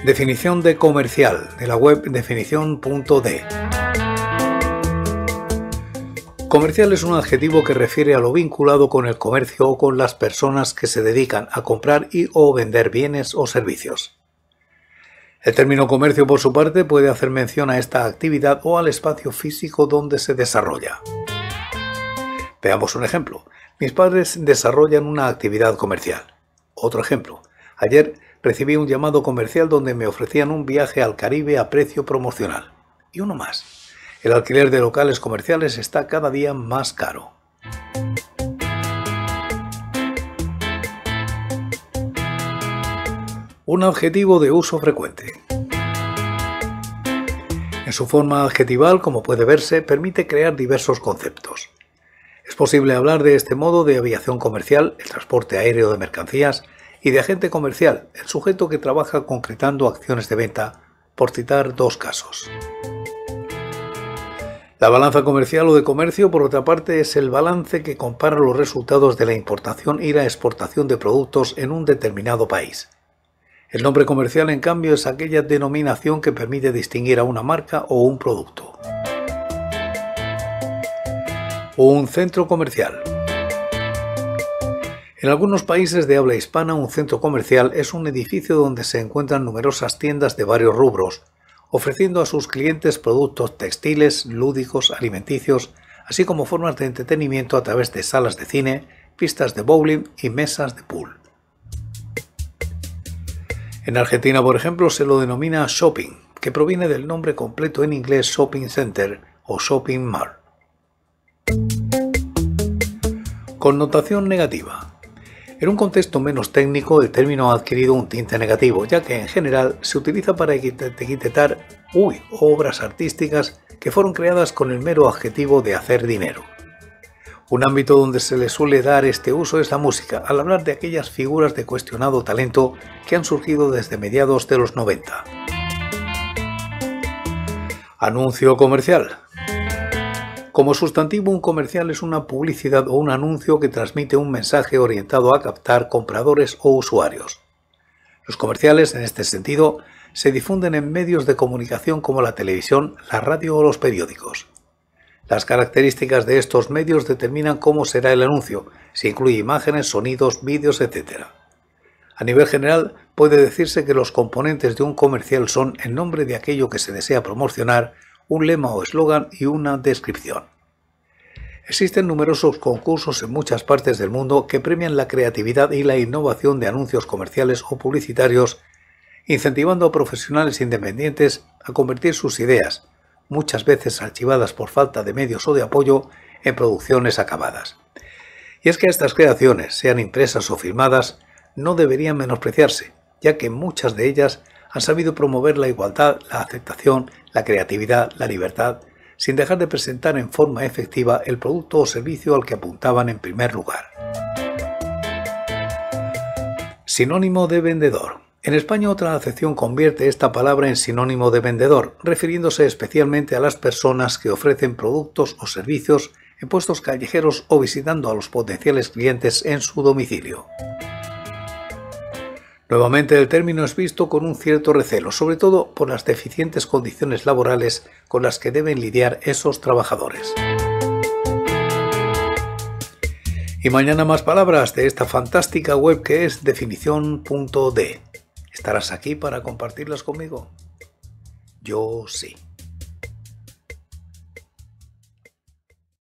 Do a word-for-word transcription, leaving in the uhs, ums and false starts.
Definición de comercial de la web definición punto de. Comercial es un adjetivo que refiere a lo vinculado con el comercio o con las personas que se dedican a comprar y o vender bienes o servicios. El término comercio, por su parte, puede hacer mención a esta actividad o al espacio físico donde se desarrolla. Veamos un ejemplo. Mis padres desarrollan una actividad comercial. Otro ejemplo. Ayer recibí un llamado comercial donde me ofrecían un viaje al Caribe a precio promocional. Y uno más. El alquiler de locales comerciales está cada día más caro. Un adjetivo de uso frecuente. En su forma adjetival, como puede verse, permite crear diversos conceptos. Es posible hablar de este modo de aviación comercial, el transporte aéreo de mercancías, y de agente comercial, el sujeto que trabaja concretando acciones de venta, por citar dos casos. La balanza comercial o de comercio, por otra parte, es el balance que compara los resultados de la importación y la exportación de productos en un determinado país. El nombre comercial, en cambio, es aquella denominación que permite distinguir a una marca o un producto. Un centro comercial. En algunos países de habla hispana, un centro comercial es un edificio donde se encuentran numerosas tiendas de varios rubros, ofreciendo a sus clientes productos textiles, lúdicos, alimenticios, así como formas de entretenimiento a través de salas de cine, pistas de bowling y mesas de pool. En Argentina, por ejemplo, se lo denomina shopping, que proviene del nombre completo en inglés shopping center o shopping mall. Connotación negativa. En un contexto menos técnico, el término ha adquirido un tinte negativo, ya que en general se utiliza para etiquetar uy, obras artísticas que fueron creadas con el mero adjetivo de hacer dinero. Un ámbito donde se le suele dar este uso es la música, al hablar de aquellas figuras de cuestionado talento que han surgido desde mediados de los noventa. Anuncio comercial. Como sustantivo, un comercial es una publicidad o un anuncio que transmite un mensaje orientado a captar compradores o usuarios. Los comerciales, en este sentido, se difunden en medios de comunicación como la televisión, la radio o los periódicos. Las características de estos medios determinan cómo será el anuncio, si incluye imágenes, sonidos, vídeos, etcétera. A nivel general, puede decirse que los componentes de un comercial son el nombre de aquello que se desea promocionar, un lema o eslogan y una descripción. Existen numerosos concursos en muchas partes del mundo que premian la creatividad y la innovación de anuncios comerciales o publicitarios, incentivando a profesionales independientes a convertir sus ideas, muchas veces archivadas por falta de medios o de apoyo, en producciones acabadas. Y es que estas creaciones, sean impresas o filmadas, no deberían menospreciarse, ya que muchas de ellas han sabido promover la igualdad, la aceptación, la creatividad, la libertad, sin dejar de presentar en forma efectiva el producto o servicio al que apuntaban en primer lugar. Sinónimo de vendedor. En España otra acepción convierte esta palabra en sinónimo de vendedor, refiriéndose especialmente a las personas que ofrecen productos o servicios en puestos callejeros o visitando a los potenciales clientes en su domicilio. Nuevamente el término es visto con un cierto recelo, sobre todo por las deficientes condiciones laborales con las que deben lidiar esos trabajadores. Y mañana más palabras de esta fantástica web que es definición punto de. ¿Estarás aquí para compartirlas conmigo? Yo sí.